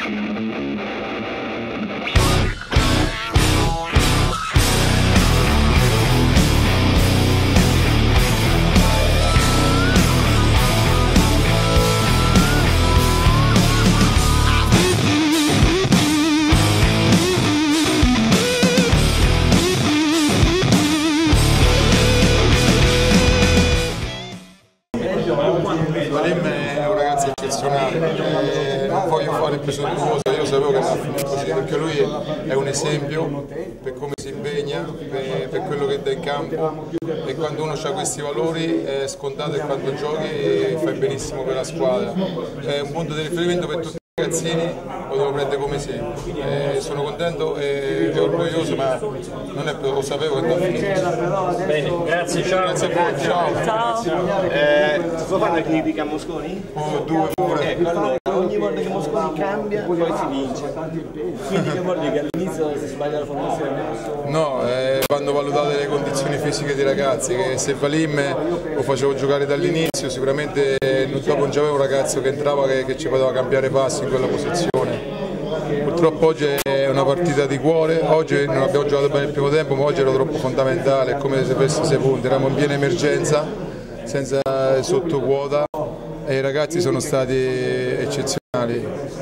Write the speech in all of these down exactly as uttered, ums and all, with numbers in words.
Valim è un ragazzo eccezionale, eh, non voglio fare il presuntuoso, io sapevo che andava a finire così, perché lui è un esempio per come si impegna, per, per quello che dà in campo, e quando uno ha questi valori è scontato che quando giochi fai benissimo per la squadra. È un punto di riferimento per tutti i ragazzini, lo devo prendere come esempio. Eh, sono contento e, e orgoglioso, ma non è per lo sapevo che andava a finire. Bene, grazie, ciao. Grazie a voi, ciao. Ciao. Eh, può fare una critica a Mosconi? Oh, due pure. Ecco, allora, ogni volta che Mosconi cambia, poi si vince. Quindi che vuol dire che all'inizio si sbaglia la formazione? No, eh, vanno valutate le condizioni fisiche dei ragazzi, che se Valim lo facevo giocare dall'inizio, sicuramente dopo non c'avevo un ragazzo che entrava che, che ci poteva cambiare passi in quella posizione. Purtroppo oggi è una partita di cuore, oggi non abbiamo giocato bene il primo tempo, ma oggi era troppo fondamentale, è come se avessimo sei punti, eravamo in piena emergenza, senza sottoquota, e i ragazzi sono stati eccezionali.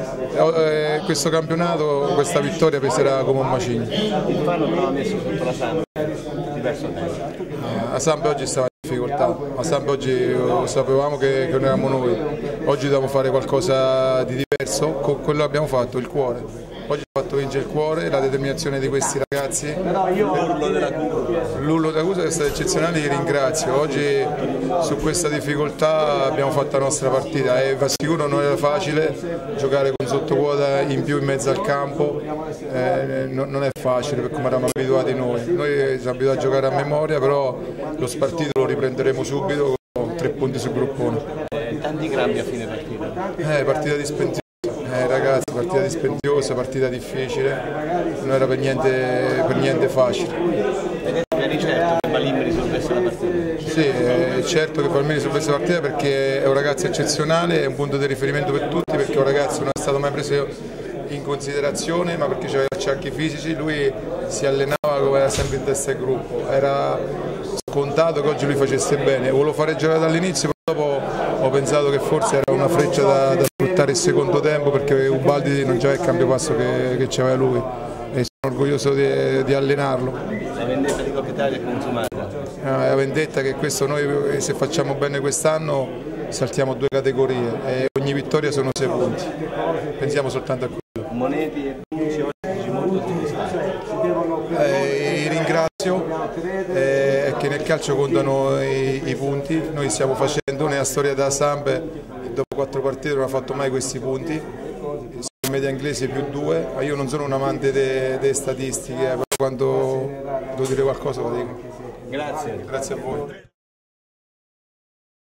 Eh, questo campionato, questa vittoria peserà come un macigno. Il Fano però ha messo sotto la Samp diverso tempo. Eh, a Samp oggi stava in difficoltà, a Samp oggi sapevamo che, che non eravamo noi, oggi dobbiamo fare qualcosa di diverso, con quello che abbiamo fatto, il cuore. Oggi ho fatto vincere il cuore, la determinazione di questi ragazzi. L'urlo della Cusa. L'urlo della Cusa è stato eccezionale, li ringrazio. Oggi su questa difficoltà abbiamo fatto la nostra partita e va sicuro non era facile giocare con sottoquota in più in mezzo al campo, eh, non è facile per come eravamo abituati noi. Noi siamo abituati a giocare a memoria, però lo spartito lo riprenderemo subito con tre punti sul gruppone. Tanti grammi a fine partita. Eh, partita dispendiosa. Eh, ragazzi, partita dispendiosa, partita difficile, non era per niente, per niente facile. Eri certo che Valim risolvesse la partita? Sì, è certo che Valim risolvesse la partita perché è un ragazzo eccezionale, è un punto di riferimento per tutti, perché un ragazzo non è stato mai preso in considerazione, ma perché aveva acciacchi fisici, lui si allenava come era sempre in testa al gruppo, era scontato che oggi lui facesse bene, volevo fare giocare dall'inizio, però dopo ho pensato che forse era una freccia da, da sfruttare il secondo tempo, perché Ubaldi non c'era il cambio passo che, che c'aveva lui e sono orgoglioso di, di allenarlo. La vendetta di Coppa Italia è consumata. La vendetta che questo noi, se facciamo bene quest'anno, saltiamo due categorie e ogni vittoria sono sei punti, pensiamo soltanto a quello. Moneti e Bucci oggi dici molto soddisfatti. Eh, ringrazio, eh, che nel calcio contano i, i punti, noi stiamo facendo nella storia della Samp, dopo quattro partite non ha fatto mai questi punti, in media inglese più due, ma io non sono un amante delle statistiche, quando devo dire qualcosa lo dico. Grazie. Grazie a voi.